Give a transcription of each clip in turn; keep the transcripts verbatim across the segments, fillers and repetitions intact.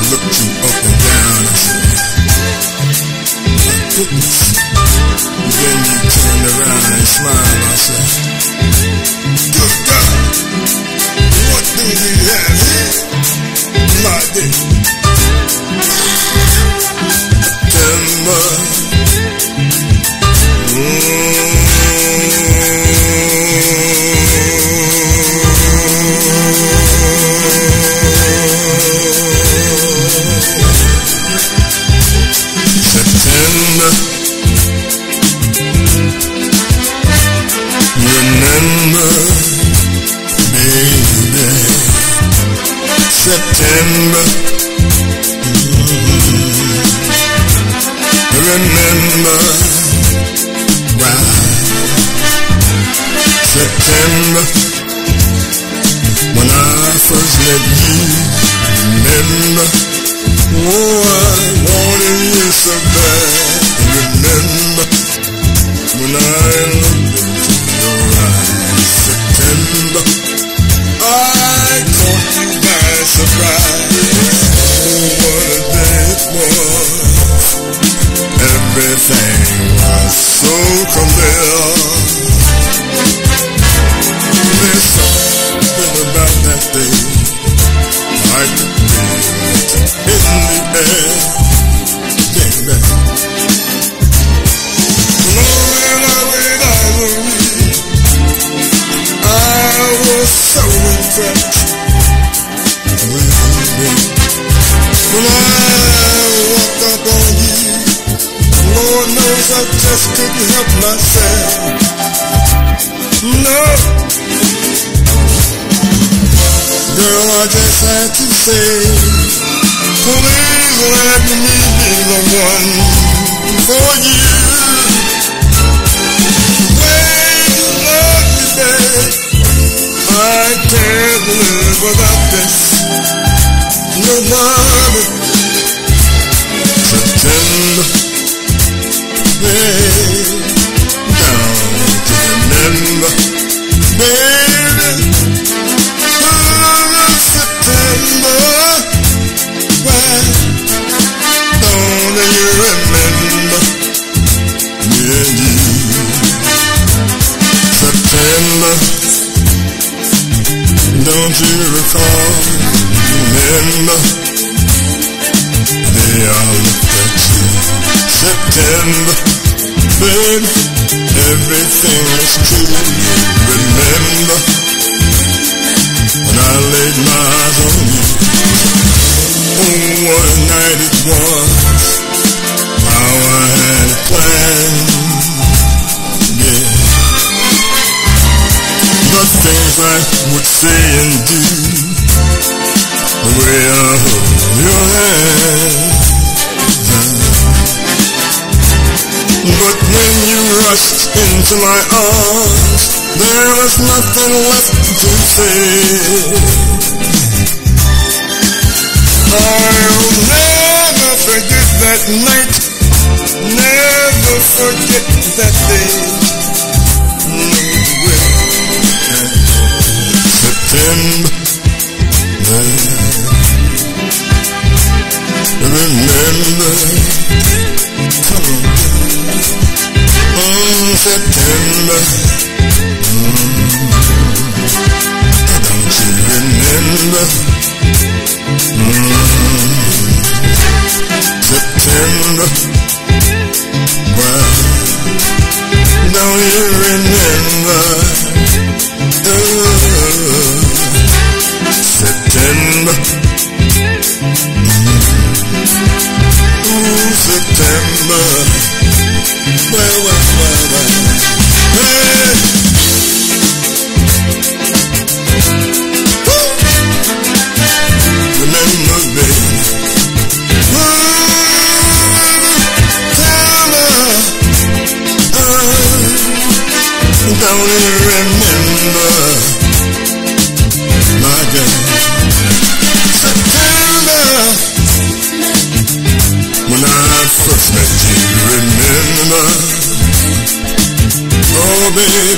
looked you up and down. I said, my goodness. And then you turned around and smiled. I said, good God, what do we have here? My dear. September. Mm. September, remember, baby, September, mm-hmm. Remember, right, September, when I first met you, remember, oh, I wanted you so bad. Remember when I looked into your eyes, September, I caught you by surprise. Oh, what a day it was. Everything was so clear. There's something about that day I could feel in the air. Baby. Lord, I wait, I believe I was so impressed with you. When I walked up on you, Lord knows I just couldn't help myself. No, girl, I just had to say, please let me be the one for you. The way you love me, babe, I can't live without this. Nobody. September, babe, don't you remember, baby, oh, September, why don't you remember me and you? September, don't you recall, remember the day I looked at you? September, baby, everything was true. Remember when I laid my eyes on you? Oh, what a night it was. How I had it planned. Yeah. The things I would say and do, the way I hold your hand. But when you rushed into my arms, there was nothing left to say. I'll never forget that night, never forget that day. September, remember, come on. Mm, September, mm, don't you remember? Mm, September, well, don't you remember? Oh, September, mm, ooh, September. Well, well, well, well. Hey! Woo! Remember, baby. Don't you remember, my girl? September, when I first met you, remember? Oh, baby,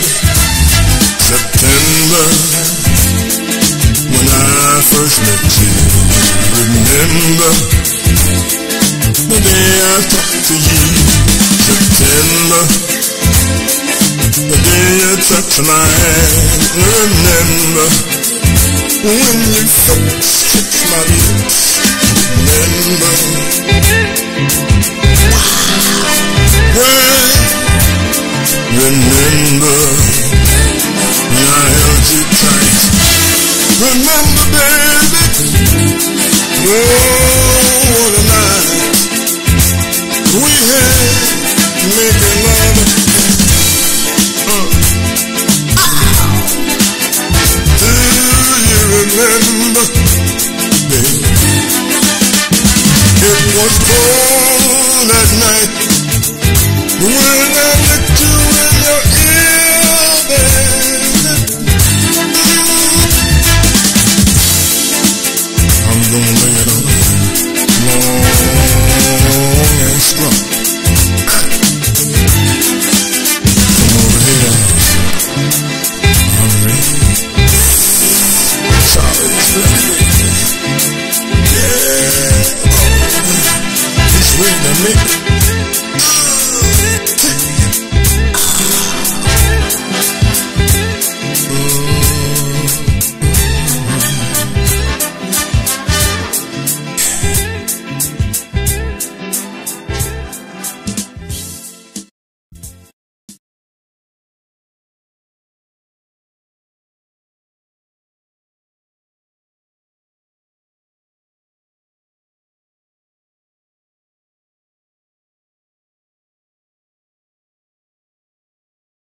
September, when I first met you, remember? Remember the day I talked to you. September, the day you touched my hand. Remember when you first kissed my lips. Remember when